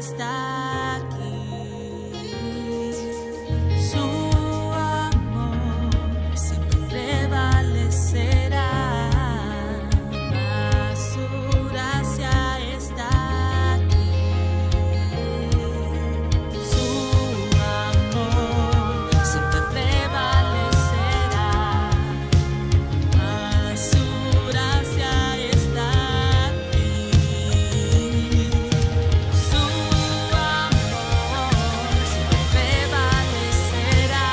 está aquí. Su amor siempre prevalecerá. Su gracia está aquí. Su amor siempre prevalecerá. Su gracia está aquí. Su amor siempre prevalecerá.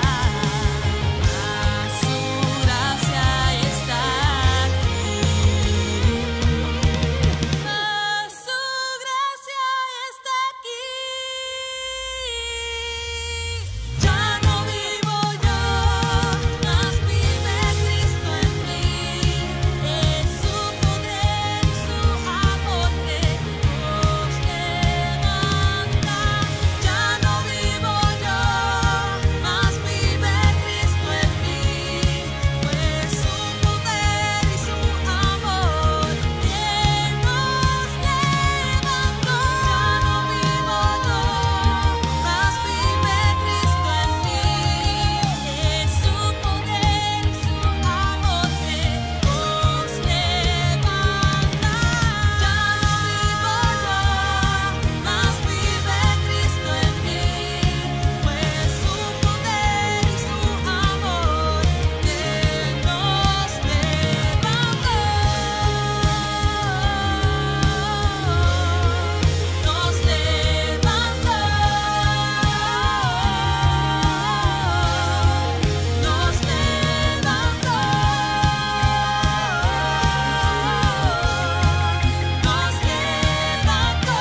Su gracia está aquí. Su gracia está aquí. Ya no vivo yo, mas vive Cristo en mí. Es su poder y su amor que nos levanta. Ya no vivo yo, mas vive Cristo en mí. Pues su poder y su amor que nos levantó. Ya no vivo yo, mas vive Cristo en mí. Es su poder y su amor que nos levanta. Ya no vivo yo, mas vive Cristo en mí. Pues su poder y su amor que nos levantó. Nos levantó. Nos levantó. Nos levantó.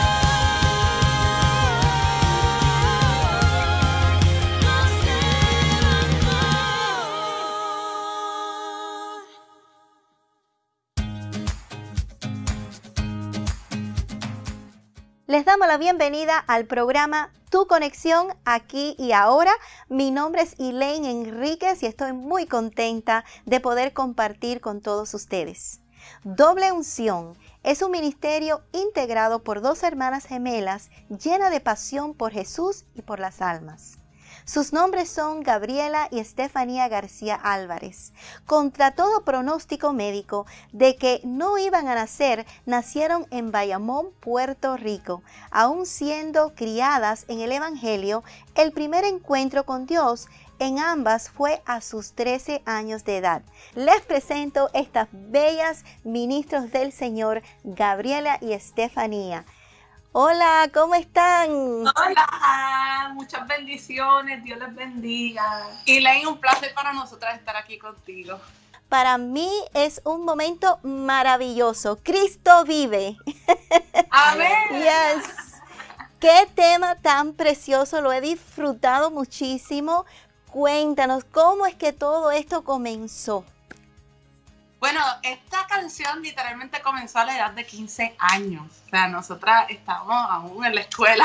Les damos la bienvenida al programa Tu Conexión Aquí y Ahora. Mi nombre es Elaine Enríquez y estoy muy contenta de poder compartir con todos ustedes. Doble Unción es un ministerio integrado por dos hermanas gemelas llenas de pasión por Jesús y por las almas. Sus nombres son Gabriela y Estefanía García Álvarez. Contra todo pronóstico médico de que no iban a nacer, nacieron en Bayamón, Puerto Rico. Aún siendo criadas en el Evangelio, el primer encuentro con Dios en ambas fue a sus 13 años de edad. Les presento estas bellas ministros del Señor, Gabriela y Estefanía. Hola, ¿cómo están? Hola, muchas bendiciones, Dios les bendiga. Elaine, un placer para nosotras estar aquí contigo. Para mí es un momento maravilloso. Cristo vive. Amén. Yes. Qué tema tan precioso, lo he disfrutado muchísimo. Cuéntanos, ¿cómo es que todo esto comenzó? Bueno, esta canción literalmente comenzó a la edad de 15 años. O sea, nosotras estábamos aún en la escuela.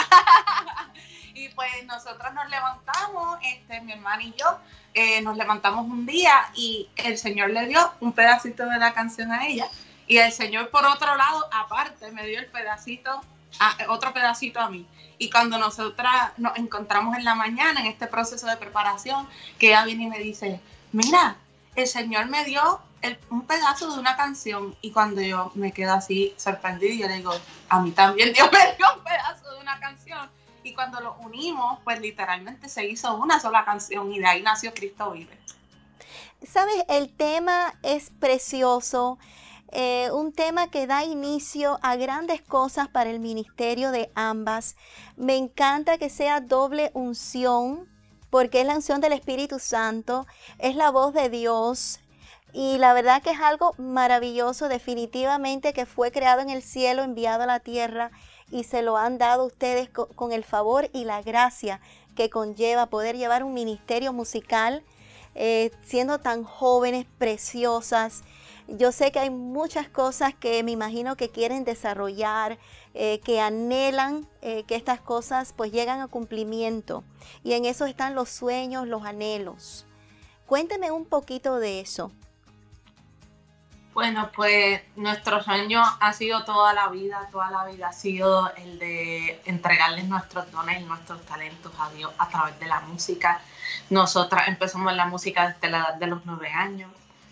Y pues nosotras nos levantamos, mi hermana y yo, nos levantamos un día y el Señor le dio un pedacito de la canción a ella. Y el Señor, por otro lado, aparte, me dio otro pedacito a mí. Y cuando nosotras nos encontramos en la mañana, en este proceso de preparación, que ella viene y me dice, mira, el Señor me dio un pedazo de una canción. Y cuando yo me quedo así sorprendida, yo le digo, a mí también Dios me dio un pedazo de una canción. Y cuando lo unimos, pues literalmente se hizo una sola canción y de ahí nació Cristo Vive. ¿Sabes? El tema es precioso. Un tema que da inicio a grandes cosas para el ministerio de ambas. Me encanta que sea doble unción, porque es la unción del Espíritu Santo, es la voz de Dios, y la verdad que es algo maravilloso, definitivamente, que fue creado en el cielo, enviado a la tierra, y se lo han dado a ustedes con el favor y la gracia que conlleva poder llevar un ministerio musical, siendo tan jóvenes, preciosas. Yo sé que hay muchas cosas que me imagino que quieren desarrollar, que anhelan que estas cosas pues llegan a cumplimiento. Y en eso están los sueños, los anhelos. Cuénteme un poquito de eso. Bueno, pues nuestro sueño ha sido toda la vida ha sido el de entregarles nuestros dones y nuestros talentos a Dios a través de la música. Nosotras empezamos en la música desde la edad de los 9 años.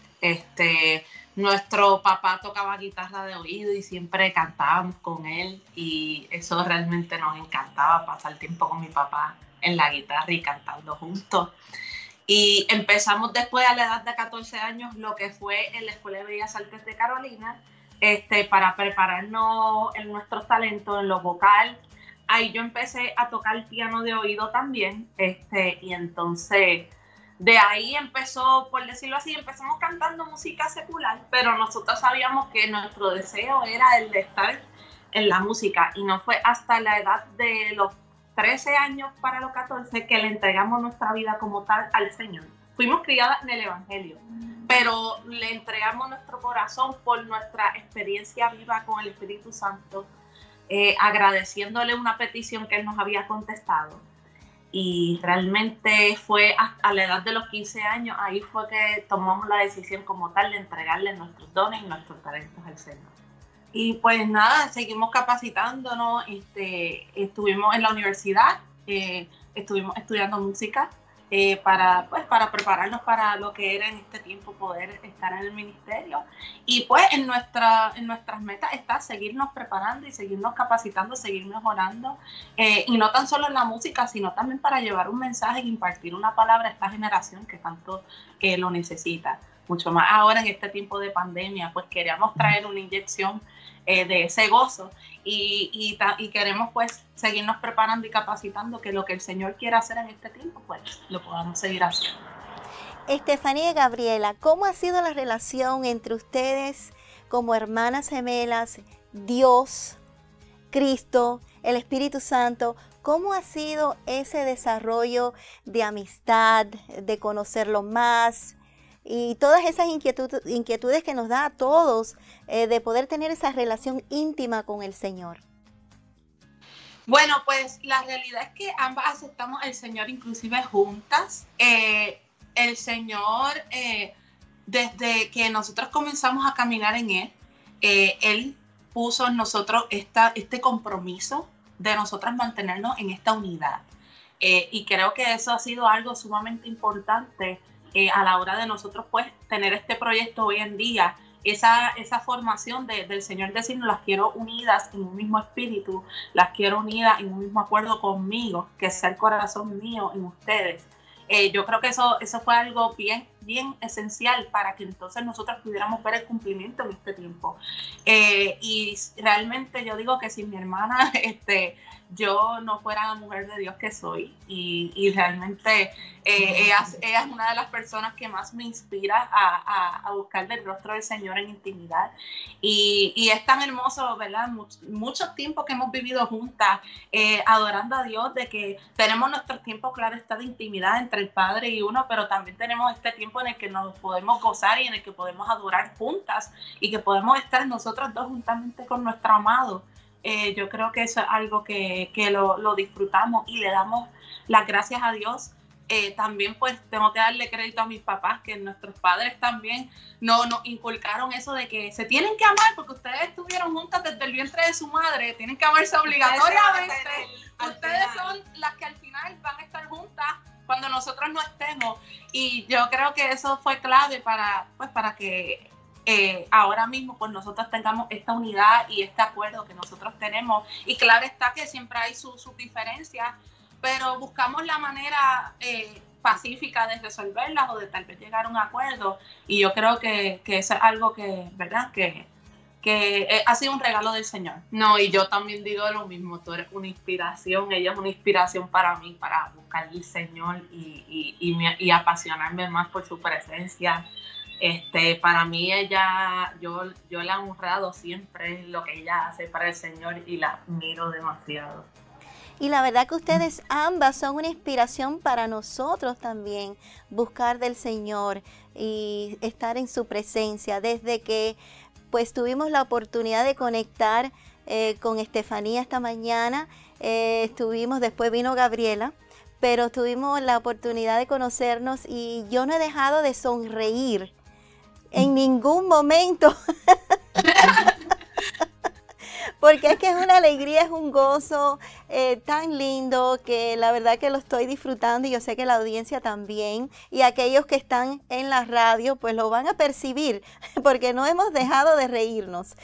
Nuestro papá tocaba guitarra de oído y siempre cantábamos con él y eso realmente nos encantaba, pasar tiempo con mi papá en la guitarra y cantando juntos. Y empezamos después a la edad de 14 años lo que fue en la Escuela de Bellas Artes de Carolina, para prepararnos en nuestros talentos, en lo vocal. Ahí yo empecé a tocar el piano de oído también, y entonces de ahí empezó, por decirlo así, empezamos cantando música secular, pero nosotros sabíamos que nuestro deseo era el de estar en la música y no fue hasta la edad de los 13 años para los 14 que le entregamos nuestra vida como tal al Señor. Fuimos criadas en el Evangelio, pero le entregamos nuestro corazón por nuestra experiencia viva con el Espíritu Santo, agradeciéndole una petición que Él nos había contestado. Y realmente fue a la edad de los 15 años, ahí fue que tomamos la decisión como tal de entregarle nuestros dones y nuestros talentos al Señor. Y pues nada, seguimos capacitándonos, estuvimos en la universidad, estuvimos estudiando música para prepararnos para lo que era en este tiempo poder estar en el ministerio. Y pues en nuestras metas está seguirnos preparando y seguirnos capacitando, seguir mejorando, y no tan solo en la música, sino también para llevar un mensaje e impartir una palabra a esta generación que tanto lo necesita. Mucho más ahora en este tiempo de pandemia, pues queríamos traer una inyección de ese gozo y queremos pues seguirnos preparando y capacitando que lo que el Señor quiera hacer en este tiempo, pues lo podamos seguir haciendo. Estefanía y Gabriela, ¿cómo ha sido la relación entre ustedes como hermanas gemelas, Dios, Cristo, el Espíritu Santo? ¿Cómo ha sido ese desarrollo de amistad, de conocerlo más? Y todas esas inquietudes que nos da a todos de poder tener esa relación íntima con el Señor. Bueno, pues la realidad es que ambas aceptamos al Señor inclusive juntas. El Señor, desde que nosotros comenzamos a caminar en Él, Él puso en nosotros este compromiso de nosotras mantenernos en esta unidad. Y creo que eso ha sido algo sumamente importante a la hora de nosotros pues tener este proyecto hoy en día, esa formación del Señor decirnos las quiero unidas en un mismo espíritu, las quiero unidas en un mismo acuerdo conmigo, que sea el corazón mío en ustedes. Yo creo que eso fue algo bien esencial para que entonces nosotros pudiéramos ver el cumplimiento en este tiempo. Y realmente yo digo que sin mi hermana yo no fuera la mujer de Dios que soy, y realmente ella es una de las personas que más me inspira a buscar el rostro del Señor en intimidad, y es tan hermoso, ¿verdad? Muchos tiempos que hemos vivido juntas adorando a Dios, de que tenemos nuestros tiempos, claro, está de intimidad entre el Padre y uno, pero también tenemos este tiempo en el que nos podemos gozar y en el que podemos adorar juntas y que podemos estar nosotros dos juntamente con nuestro amado. Yo creo que eso es algo que lo disfrutamos y le damos las gracias a Dios. También pues tengo que darle crédito a mis papás, que nuestros padres también nos inculcaron eso de que se tienen que amar porque ustedes estuvieron juntas desde el vientre de su madre, tienen que amarse obligatoriamente. Ustedes son las que al final van a estar juntas cuando nosotros no estemos, y yo creo que eso fue clave para que ahora mismo pues nosotros tengamos esta unidad y este acuerdo que nosotros tenemos. Y claro está que siempre hay sus diferencias, pero buscamos la manera pacífica de resolverlas o de tal vez llegar a un acuerdo, y yo creo que eso es algo que, ¿verdad? Que ha sido un regalo del Señor. No, y yo también digo lo mismo, tú eres una inspiración, ella es una inspiración para mí, para buscar al Señor y apasionarme más por su presencia. Para mí yo la he honrado siempre, lo que ella hace para el Señor, y la admiro demasiado. Y la verdad que ustedes ambas son una inspiración para nosotros también, buscar del Señor y estar en su presencia. Desde que pues tuvimos la oportunidad de conectar con Estefanía esta mañana, después vino Gabriela, pero tuvimos la oportunidad de conocernos y yo no he dejado de sonreír En ningún momento. Porque es que es una alegría, es un gozo tan lindo que la verdad que lo estoy disfrutando y yo sé que la audiencia también y aquellos que están en la radio pues lo van a percibir porque no hemos dejado de reírnos.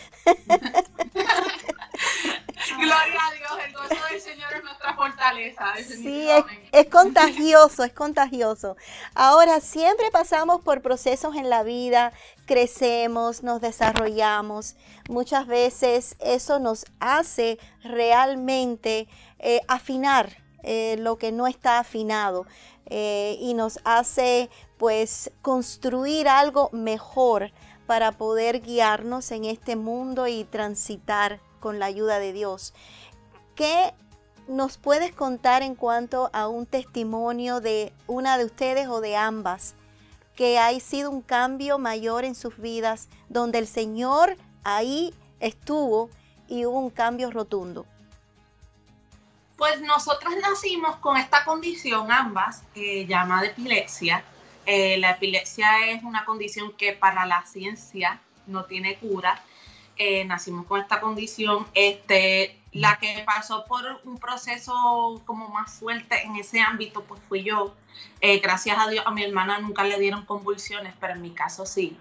Gloria a Dios, el gozo del Señor es nuestra fortaleza. Sí, es contagioso, es contagioso. Ahora, siempre pasamos por procesos en la vida, crecemos, nos desarrollamos. Muchas veces eso nos hace realmente afinar lo que no está afinado y nos hace pues construir algo mejor para poder guiarnos en este mundo y transitar con la ayuda de Dios. ¿Qué nos puedes contar en cuanto a un testimonio de una de ustedes o de ambas que ha sido un cambio mayor en sus vidas, donde el Señor ahí estuvo y hubo un cambio rotundo? Pues nosotras nacimos con esta condición ambas, llamada epilepsia. La epilepsia es una condición que para la ciencia no tiene cura. Nacimos con esta condición, la que pasó por un proceso como más fuerte en ese ámbito, pues fui yo. Gracias a Dios a mi hermana nunca le dieron convulsiones, pero en mi caso sí.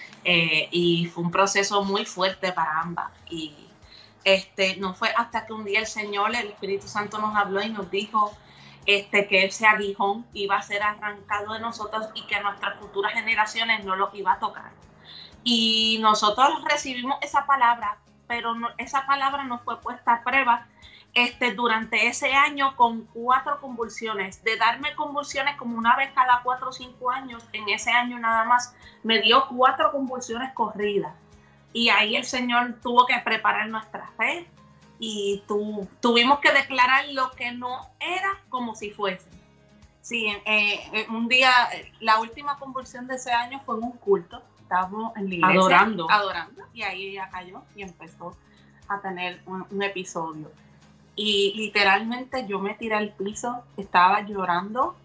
Y fue un proceso muy fuerte para ambas. Y no fue hasta que un día el Señor, el Espíritu Santo nos habló y nos dijo que ese aguijón iba a ser arrancado de nosotros y que a nuestras futuras generaciones no lo iba a tocar. Y nosotros recibimos esa palabra, pero esa palabra no fue puesta a prueba durante ese año con 4 convulsiones. De darme convulsiones como una vez cada 4 o 5 años, en ese año nada más me dio 4 convulsiones corridas. Y ahí el Señor tuvo que preparar nuestra fe y tuvimos que declarar lo que no era como si fuese. Sí, un día, la última convulsión de ese año fue en un culto. Estábamos en la iglesia adorando y ahí ella cayó y empezó a tener un episodio. Y literalmente yo me tiré al piso, estaba llorando,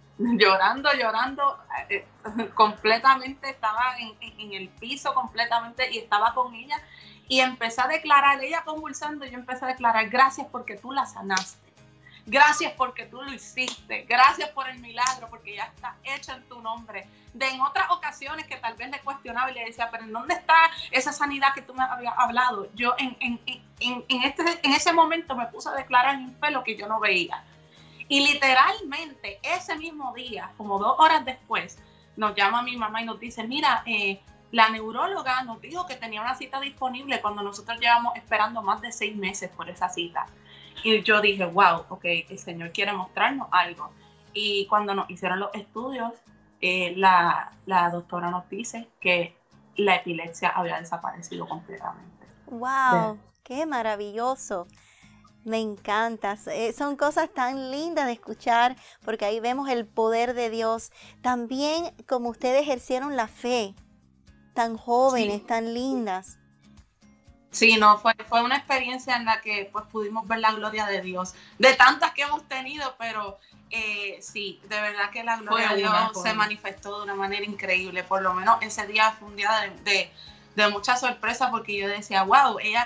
completamente, estaba en el piso completamente y estaba con ella y empecé a declarar, ella convulsando, yo empecé a declarar, gracias porque tú la sanaste. Gracias porque tú lo hiciste. Gracias por el milagro, porque ya está hecho en tu nombre. En otras ocasiones que tal vez le cuestionaba y le decía, pero ¿en dónde está esa sanidad que tú me habías hablado? Yo en ese momento me puse a declarar en fe lo que yo no veía. Y literalmente ese mismo día, como 2 horas después, nos llama mi mamá y nos dice, mira, la neuróloga nos dijo que tenía una cita disponible cuando nosotros llevamos esperando más de 6 meses por esa cita. Y yo dije, wow, ok, el Señor quiere mostrarnos algo. Y cuando nos hicieron los estudios, la doctora nos dice que la epilepsia había desaparecido completamente. ¡Wow! ¡Qué maravilloso! Me encanta. Son cosas tan lindas de escuchar porque ahí vemos el poder de Dios. También como ustedes ejercieron la fe, tan jóvenes, sí, tan lindas. Sí, no, fue una experiencia en la que pues pudimos ver la gloria de Dios, de tantas que hemos tenido, pero sí, de verdad que la gloria de Dios se manifestó de una manera increíble. Por lo menos ese día fue un día de mucha sorpresa porque yo decía, wow, ella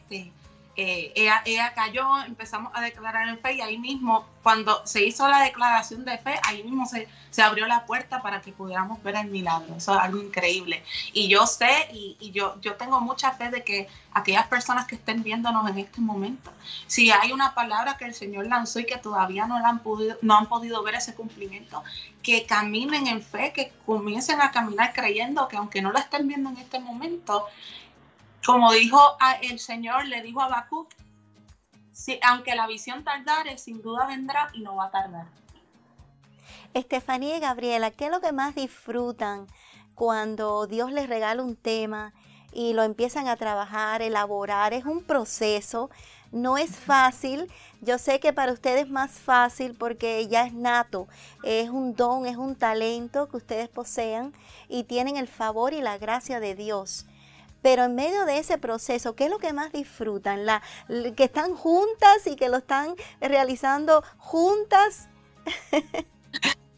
cayó, empezamos a declarar en fe y ahí mismo, cuando se hizo la declaración de fe, ahí mismo se abrió la puerta para que pudiéramos ver el milagro. Eso es algo increíble. Y yo sé, y yo tengo mucha fe de que aquellas personas que estén viéndonos en este momento, si hay una palabra que el Señor lanzó y que todavía no han podido ver ese cumplimiento, que caminen en fe, que comiencen a caminar creyendo que aunque no lo estén viendo en este momento, como dijo el Señor, le dijo a Habacuc, si, aunque la visión tardare, sin duda vendrá y no va a tardar. Estefanía y Gabriela, ¿qué es lo que más disfrutan cuando Dios les regala un tema y lo empiezan a trabajar, elaborar? Es un proceso, no es fácil. Yo sé que para ustedes es más fácil porque ya es nato, es un don, es un talento que ustedes posean y tienen el favor y la gracia de Dios. Pero en medio de ese proceso, ¿qué es lo que más disfrutan? Que están juntas y que lo están realizando juntas.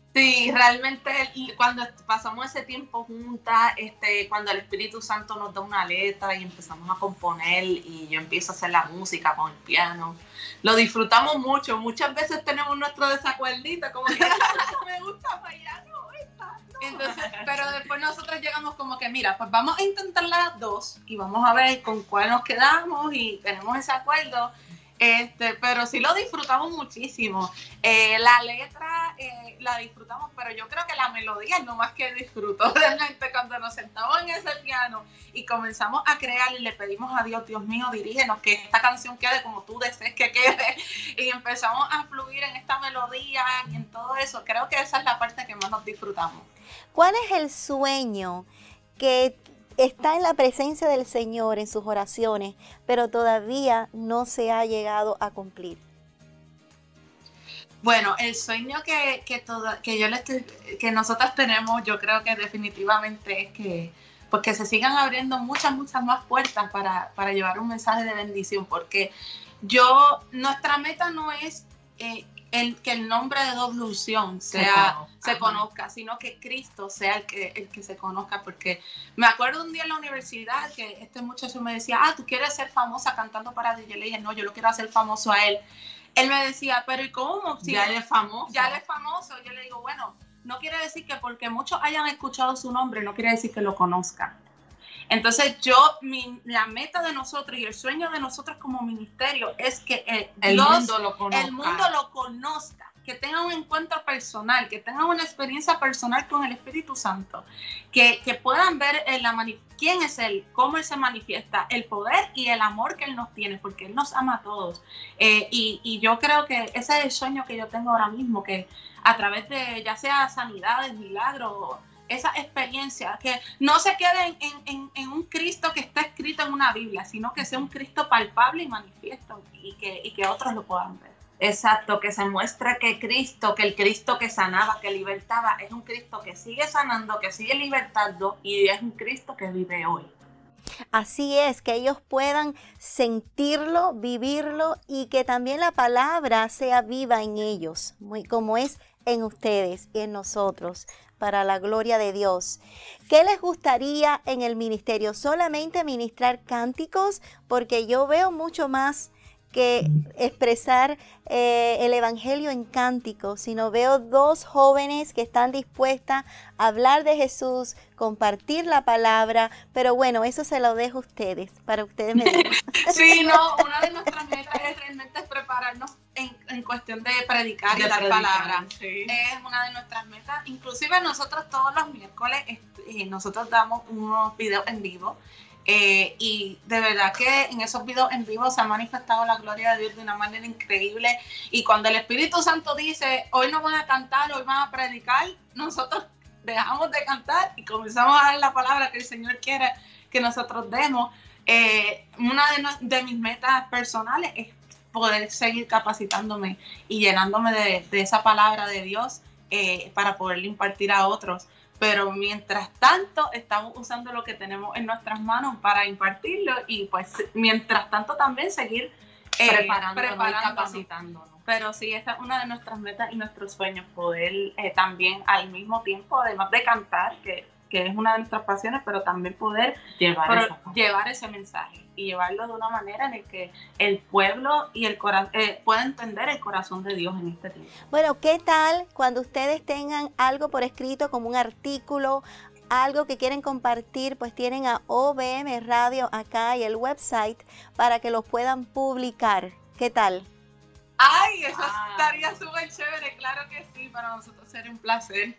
Sí, realmente cuando pasamos ese tiempo juntas, cuando el Espíritu Santo nos da una letra y empezamos a componer y yo empiezo a hacer la música con el piano, lo disfrutamos mucho. Muchas veces tenemos nuestro desacuerdito, como que me gusta para allá, no, esta, no. Entonces, pero después nosotros llegamos como que, mira, pues vamos a intentar las dos y vamos a ver con cuál nos quedamos y tenemos ese acuerdo. Pero sí lo disfrutamos muchísimo. La letra la disfrutamos, pero yo creo que la melodía es lo más que disfruto realmente cuando nos sentamos en ese piano y comenzamos a crear y le pedimos a Dios, Dios mío, dirígenos, que esta canción quede como tú desees que quede, y empezamos a fluir en esta melodía y en todo eso. Creo que esa es la parte que más nos disfrutamos. ¿Cuál es el sueño que está en la presencia del Señor en sus oraciones, pero todavía no se ha llegado a cumplir? Bueno, el sueño que nosotras tenemos, yo creo que definitivamente es que, pues, que se sigan abriendo muchas más puertas para llevar un mensaje de bendición, porque nuestra meta no es que el nombre de Doblución se conozca, sino que Cristo sea el que se conozca, porque me acuerdo un día en la universidad que este muchacho me decía, tú quieres ser famosa cantando para Dios. Yo le dije, no, yo lo quiero hacer famoso a él. Él me decía, pero ¿y cómo? Si ya él es famoso. Ya él es famoso. Yo le digo, bueno, no quiere decir que porque muchos hayan escuchado su nombre, no quiere decir que lo conozcan. Entonces la meta de nosotros y el sueño de nosotros como ministerio es que el mundo lo conozca, que tenga un encuentro personal, que tenga una experiencia personal con el Espíritu Santo, que puedan ver quién es Él, cómo Él se manifiesta, el poder y el amor que Él nos tiene, porque Él nos ama a todos. Y yo creo que ese es el sueño que yo tengo ahora mismo, que a través de ya sea sanidades, milagros, esa experiencia, que no se quede en un Cristo que está escrito en una Biblia, sino que sea un Cristo palpable y manifiesto y que otros lo puedan ver. Exacto, que se muestre que el Cristo que sanaba, que libertaba, es un Cristo que sigue sanando, que sigue libertando y es un Cristo que vive hoy. Así es, que ellos puedan sentirlo, vivirlo y que también la palabra sea viva en ellos, como es en ustedes y en nosotros, para la gloria de Dios. ¿Qué les gustaría en el ministerio? ¿Solamente ministrar cánticos? Porque yo veo mucho más que expresar el evangelio en cánticos, sino veo dos jóvenes que están dispuestas a hablar de Jesús, compartir la palabra, pero bueno, eso se lo dejo a ustedes, para ustedes me digan. Sí, no, una de nuestras metas es realmente prepararnos en cuestión de predicar y dar palabra. Sí. Es una de nuestras metas. Inclusive nosotros todos los miércoles nosotros damos unos videos en vivo. Y de verdad que en esos videos en vivo se ha manifestado la gloria de Dios de una manera increíble, y cuando el Espíritu Santo dice, hoy no van a cantar, hoy van a predicar, nosotros dejamos de cantar y comenzamos a dar la palabra que el Señor quiere que nosotros demos. Una de mis metas personales es poder seguir capacitándome y llenándome de esa palabra de Dios para poderle impartir a otros. Pero mientras tanto estamos usando lo que tenemos en nuestras manos para impartirlo, y pues mientras tanto también seguir preparándonos y capacitándonos. Pero sí, esta es una de nuestras metas y nuestros sueños, poder también al mismo tiempo, además de cantar, que es una de nuestras pasiones, pero también poder llevar ese mensaje y llevarlo de una manera en la que el pueblo y el corazón pueda entender el corazón de Dios en este tiempo. Bueno, ¿qué tal cuando ustedes tengan algo por escrito, como un artículo, algo que quieren compartir? Pues tienen a OBM Radio acá y el website para que lo puedan publicar. ¿Qué tal? ¡Ay! Eso estaría súper chévere, claro que sí, para nosotros sería un placer.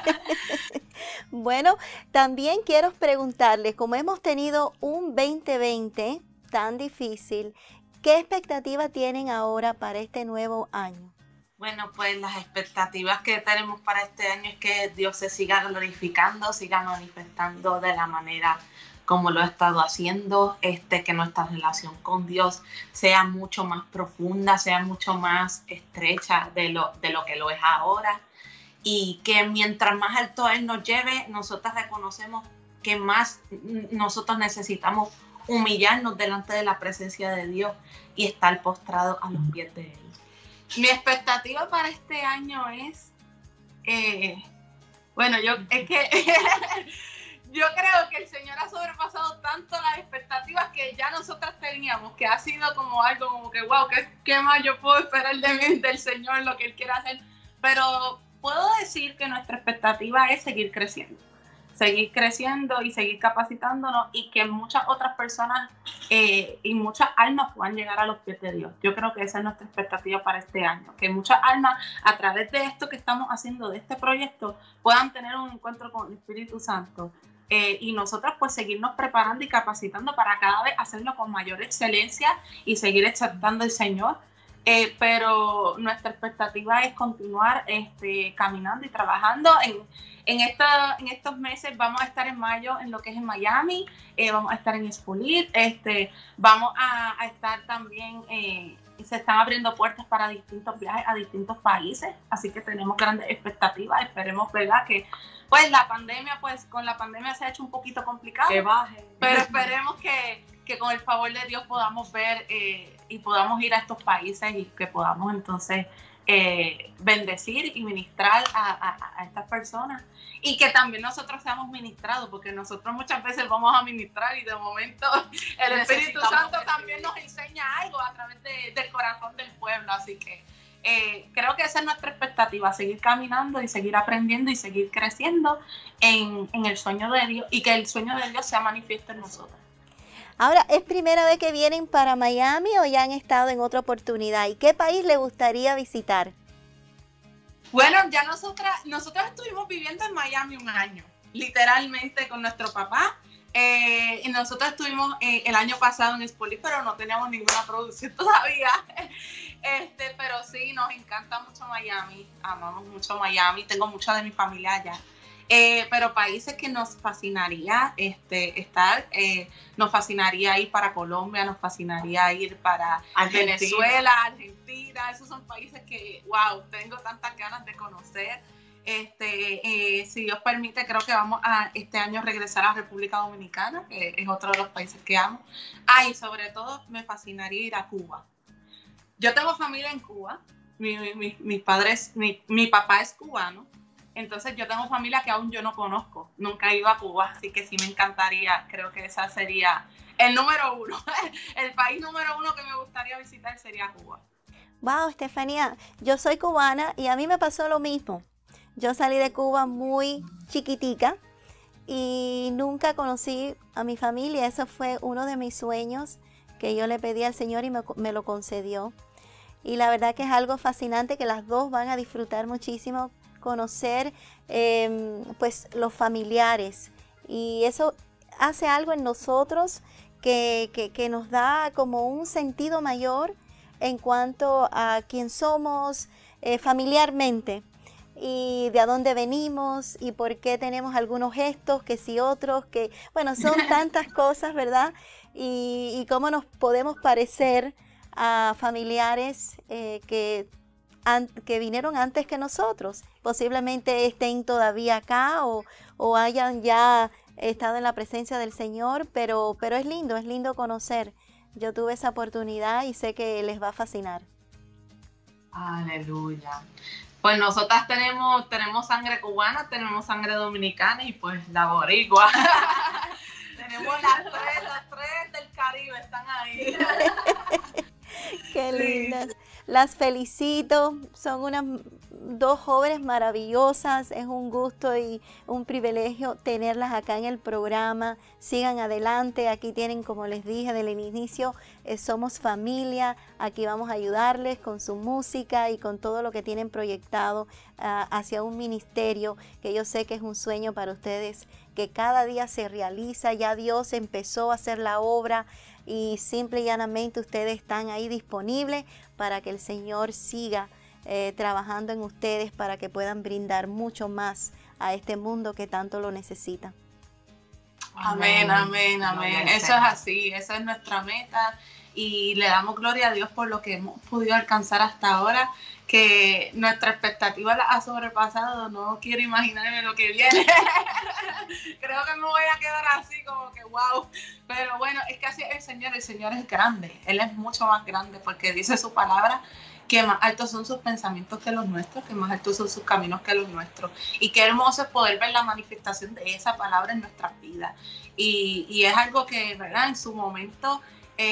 Bueno, también quiero preguntarles, como hemos tenido un 2020 tan difícil, ¿qué expectativas tienen ahora para este nuevo año? Bueno, pues las expectativas que tenemos para este año es que Dios se siga glorificando, siga manifestando de la manera como lo ha estado haciendo, que nuestra relación con Dios sea mucho más profunda, sea mucho más estrecha de lo que lo es ahora, y que mientras más alto Él nos lleve, nosotros reconocemos que más nosotros necesitamos humillarnos delante de la presencia de Dios y estar postrados a los pies de Él. Mi expectativa para este año es Bueno, es que yo creo que el Señor ha sobrepasado tanto las expectativas que ya nosotras teníamos, que ha sido como algo como que, wow, ¿qué más yo puedo esperar del Señor, lo que Él quiere hacer? Pero puedo decir que nuestra expectativa es seguir creciendo y seguir capacitándonos, y que muchas otras personas y muchas almas puedan llegar a los pies de Dios. Yo creo que esa es nuestra expectativa para este año, que muchas almas a través de esto que estamos haciendo, de este proyecto, puedan tener un encuentro con el Espíritu Santo, y nosotras pues seguirnos preparando y capacitando para cada vez hacerlo con mayor excelencia y seguir exaltando al Señor. Pero nuestra expectativa es continuar caminando y trabajando. En estos meses vamos a estar en mayo en lo que es en Miami, vamos a estar en Expolit, vamos a estar también, se están abriendo puertas para distintos viajes a distintos países, así que tenemos grandes expectativas. Esperemos, ¿verdad?, que pues con la pandemia se ha hecho un poquito complicado, Que baje. pero esperemos que con el favor de Dios podamos ver y podamos ir a estos países y que podamos entonces bendecir y ministrar a estas personas, y que también nosotros seamos ministrados, porque nosotros muchas veces vamos a ministrar y de momento el Espíritu Santo también nos enseña algo a través del corazón del pueblo. Así que creo que esa es nuestra expectativa, seguir caminando y seguir aprendiendo y seguir creciendo en el sueño de Dios, y que el sueño de Dios sea manifiesto en nosotros. Ahora, ¿es primera vez que vienen para Miami o ya han estado en otra oportunidad? ¿Y qué país le gustaría visitar? Bueno, ya nosotras estuvimos viviendo en Miami un año, literalmente con nuestro papá. Y nosotros estuvimos el año pasado en Expolit, pero no teníamos ninguna producción todavía. Pero sí, nos encanta mucho Miami, amamos mucho Miami, tengo mucha de mi familia allá. Pero países que nos fascinaría estar, nos fascinaría ir para Colombia, nos fascinaría ir para Venezuela, Argentina. Esos son países que, wow, tengo tantas ganas de conocer. Si Dios permite, creo que vamos a este año regresar a República Dominicana, que es otro de los países que amo. Y sobre todo me fascinaría ir a Cuba. Yo tengo familia en Cuba, mi papá es cubano. Entonces yo tengo familia que aún yo no conozco, nunca he ido a Cuba, así que sí me encantaría. Creo que esa sería el número uno, el país número uno que me gustaría visitar sería Cuba. Wow, Estefanía, yo soy cubana y a mí me pasó lo mismo. Yo salí de Cuba muy chiquitica y nunca conocí a mi familia. Eso fue uno de mis sueños que yo le pedí al Señor y me lo concedió. Y la verdad que es algo fascinante que las dos van a disfrutar muchísimo, conocer pues los familiares, y eso hace algo en nosotros que nos da como un sentido mayor en cuanto a quién somos familiarmente y de a dónde venimos y por qué tenemos algunos gestos que sí otros, que bueno, son tantas cosas, ¿verdad? Y cómo nos podemos parecer a familiares que vinieron antes que nosotros. Posiblemente estén todavía acá o hayan ya estado en la presencia del Señor, pero es lindo conocer. Yo tuve esa oportunidad y sé que les va a fascinar. Aleluya. Pues nosotras tenemos sangre cubana, tenemos sangre dominicana y pues la boricua. Tenemos las tres del Caribe, están ahí. Qué lindas. Las felicito, son unas dos jóvenes maravillosas, es un gusto y un privilegio tenerlas acá en el programa. Sigan adelante, aquí tienen, como les dije del inicio, somos familia, aquí vamos a ayudarles con su música y con todo lo que tienen proyectado hacia un ministerio que yo sé que es un sueño para ustedes, que cada día se realiza. Ya Dios empezó a hacer la obra y simple y llanamente ustedes están ahí disponibles para que el Señor siga trabajando en ustedes para que puedan brindar mucho más a este mundo que tanto lo necesita. Amén, amén, amén. Eso es así, esa es nuestra meta y le damos gloria a Dios por lo que hemos podido alcanzar hasta ahora, que nuestra expectativa la ha sobrepasado. No quiero imaginarme lo que viene. Creo que me voy a quedar así como que wow. Pero bueno, es que así es el Señor es grande. Él es mucho más grande porque dice su palabra que más altos son sus pensamientos que los nuestros, que más altos son sus caminos que los nuestros. Y qué hermoso es poder ver la manifestación de esa palabra en nuestras vidas. Y es algo que, ¿verdad? En su momento,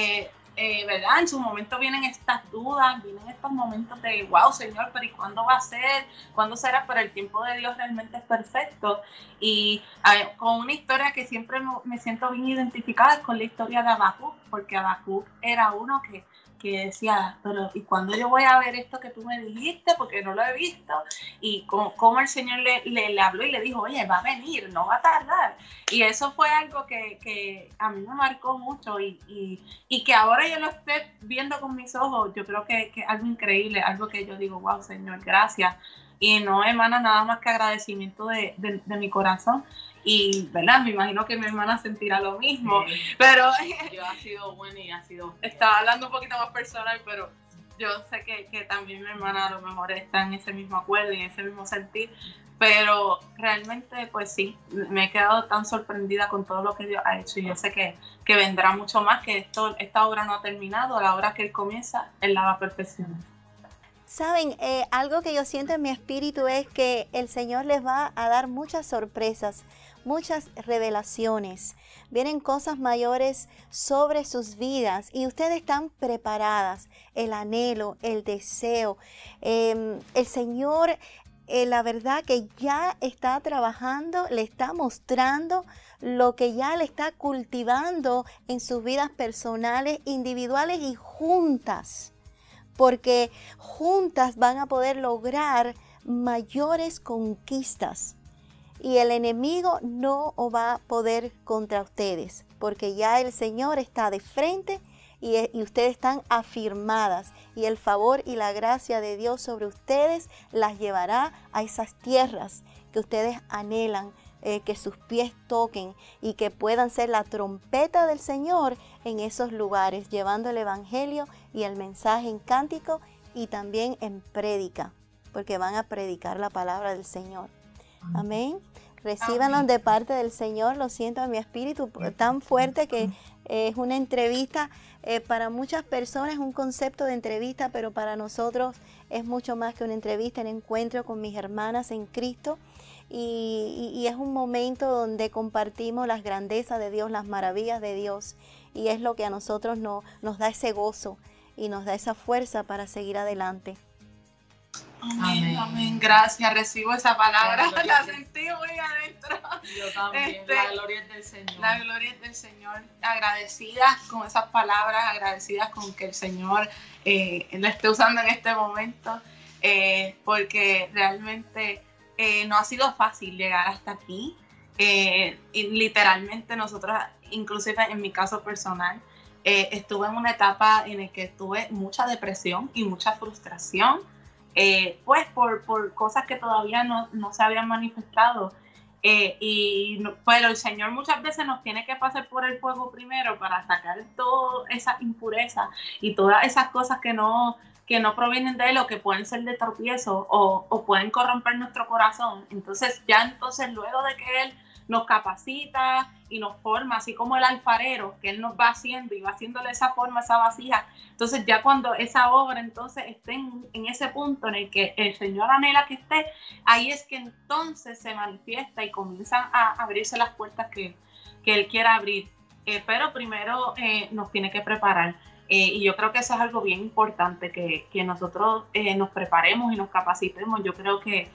¿verdad? En su momento vienen estas dudas, vienen estos momentos de, wow, Señor, pero ¿y cuándo va a ser? ¿Cuándo será? Pero el tiempo de Dios realmente es perfecto. Y con una historia que siempre me siento bien identificada es con la historia de Habacuc, porque Habacuc era uno que decía, pero ¿y cuándo yo voy a ver esto que tú me dijiste? Porque no lo he visto. Y como el Señor le habló y le dijo, oye, va a venir, no va a tardar. Y eso fue algo que a mí me marcó mucho y que ahora yo lo esté viendo con mis ojos, yo creo que es algo increíble, algo que yo digo, wow, Señor, gracias. Y no emana nada más que agradecimiento de mi corazón. Y, ¿verdad? Me imagino que mi hermana sentirá lo mismo. Sí. Pero yo ha sido buena y ha sido... Estaba hablando un poquito más personal, pero yo sé que también mi hermana a lo mejor está en ese mismo acuerdo y en ese mismo sentir. Pero realmente, pues sí, me he quedado tan sorprendida con todo lo que Dios ha hecho. Y yo sé que vendrá mucho más, que esta obra no ha terminado. A la hora que Él comienza, Él la va a perfeccionar. Saben, algo que yo siento en mi espíritu es que el Señor les va a dar muchas sorpresas, muchas revelaciones. Vienen cosas mayores sobre sus vidas y ustedes están preparadas. El anhelo, el deseo. El Señor, la verdad que ya está trabajando, le está mostrando lo que ya le está cultivando en sus vidas personales, individuales y juntas. Porque juntas van a poder lograr mayores conquistas. Y el enemigo no va a poder contra ustedes, porque ya el Señor está de frente y ustedes están afirmadas. Y el favor y la gracia de Dios sobre ustedes las llevará a esas tierras que ustedes anhelan, que sus pies toquen y que puedan ser la trompeta del Señor en esos lugares, llevando el evangelio y el mensaje en cántico y también en prédica, porque van a predicar la palabra del Señor. Amén. Recíbanlos de parte del Señor. Lo siento en mi espíritu tan fuerte que es una entrevista. Para muchas personas es un concepto de entrevista, pero para nosotros es mucho más que una entrevista, un encuentro con mis hermanas en Cristo. Y es un momento donde compartimos las grandezas de Dios, las maravillas de Dios. Y es lo que a nosotros nos da ese gozo y nos da esa fuerza para seguir adelante. Amén, amén. Gracias, recibo esa palabra, la sentí muy adentro. Yo también, la gloria es del Señor. La gloria es del Señor. Agradecidas con esas palabras, agradecidas con que el Señor la esté usando en este momento, porque realmente no ha sido fácil llegar hasta aquí. Y literalmente nosotros, inclusive en mi caso personal, estuve en una etapa en la que tuve mucha depresión y mucha frustración. Pues por cosas que todavía no se habían manifestado. Pero el Señor muchas veces nos tiene que pasar por el fuego primero para sacar toda esa impureza y todas esas cosas que no provienen de Él o que pueden ser de tropiezo o pueden corromper nuestro corazón. Entonces luego de que Él nos capacita y nos forma, así como el alfarero, que Él nos va haciendo y va haciéndole esa forma, esa vasija. Entonces ya cuando esa obra entonces esté en ese punto en el que el Señor anhela que esté, ahí es que entonces se manifiesta y comienzan a abrirse las puertas que Él quiera abrir. Pero primero nos tiene que preparar. Y yo creo que eso es algo bien importante, que nosotros nos preparemos y nos capacitemos. Yo creo que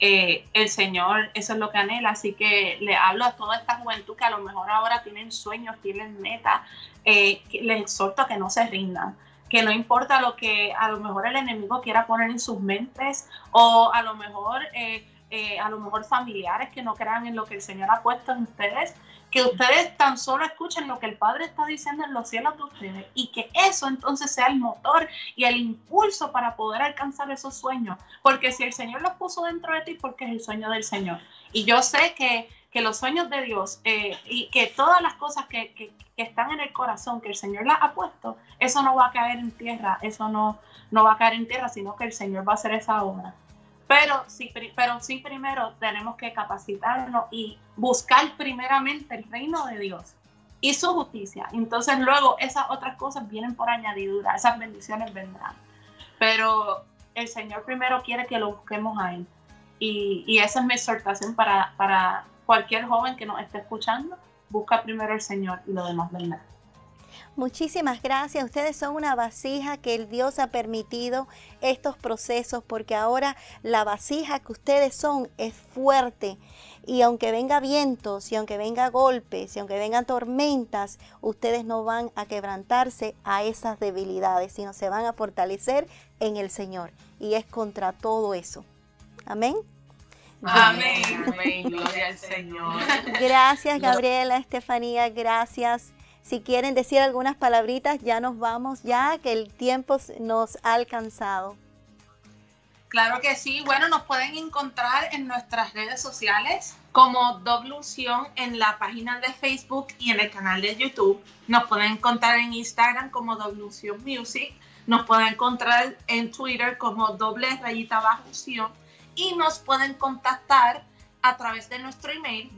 el Señor eso es lo que anhela, así que le hablo a toda esta juventud que a lo mejor ahora tienen sueños, tienen metas, les exhorto a que no se rindan, que no importa lo que a lo mejor el enemigo quiera poner en sus mentes o a lo mejor familiares que no crean en lo que el Señor ha puesto en ustedes, que ustedes tan solo escuchen lo que el Padre está diciendo en los cielos de ustedes y que eso entonces sea el motor y el impulso para poder alcanzar esos sueños, porque si el Señor los puso dentro de ti, porque es el sueño del Señor. Y yo sé que los sueños de Dios y que todas las cosas que están en el corazón, que el Señor las ha puesto, eso no va a caer en tierra, eso no va a caer en tierra, sino que el Señor va a hacer esa obra. Pero sí primero tenemos que capacitarnos y buscar primeramente el reino de Dios y su justicia. Entonces luego esas otras cosas vienen por añadidura, esas bendiciones vendrán. pero el Señor primero quiere que lo busquemos a Él. Y esa es mi exhortación para cualquier joven que nos esté escuchando. Busca primero al Señor y lo demás vendrá. Muchísimas gracias. Ustedes son una vasija que el Dios ha permitido estos procesos, porque ahora la vasija que ustedes son es fuerte. Y aunque venga vientos, y aunque venga golpes, y aunque vengan tormentas, ustedes no van a quebrantarse a esas debilidades, sino se van a fortalecer en el Señor. Y es contra todo eso. Amén. Amén. Amén. Gloria al Señor. Gracias, Gabriela, Estefanía, gracias. Si quieren decir algunas palabritas, ya nos vamos, ya que el tiempo nos ha alcanzado. Claro que sí. Bueno, nos pueden encontrar en nuestras redes sociales como Doble Unción en la página de Facebook y en el canal de YouTube. Nos pueden encontrar en Instagram como Doble Unción Music. Nos pueden encontrar en Twitter como _Unción. Y nos pueden contactar a través de nuestro email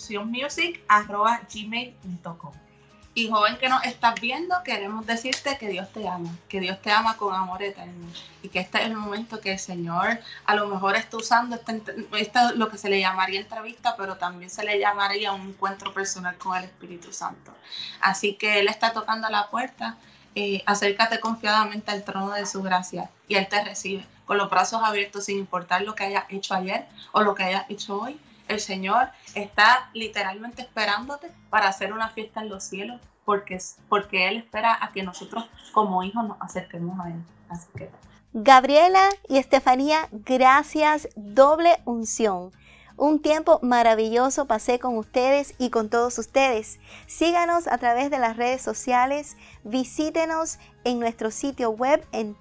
dobleuncionmusic@gmail.com. Y joven que nos estás viendo, queremos decirte que Dios te ama con amor eterno, y que este es el momento que el Señor a lo mejor está usando esto es lo que se le llamaría entrevista, pero también se le llamaría un encuentro personal con el Espíritu Santo. Así que Él está tocando a la puerta. Acércate confiadamente al trono de su gracia y Él te recibe con los brazos abiertos, sin importar lo que hayas hecho ayer o lo que hayas hecho hoy. El Señor está literalmente esperándote para hacer una fiesta en los cielos, porque Él espera a que nosotros como hijos nos acerquemos a Él. Así que Gabriela y Estefanía, gracias. Doble Unción. Un tiempo maravilloso pasé con ustedes y con todos ustedes. Síganos a través de las redes sociales. Visítenos en nuestro sitio web en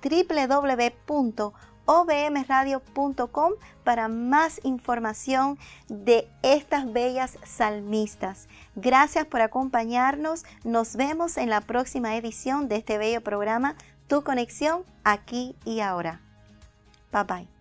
www.obmradio.com para más información de estas bellas salmistas. Gracias por acompañarnos. Nos vemos en la próxima edición de este bello programa, Tu Conexión, aquí y ahora. Bye bye.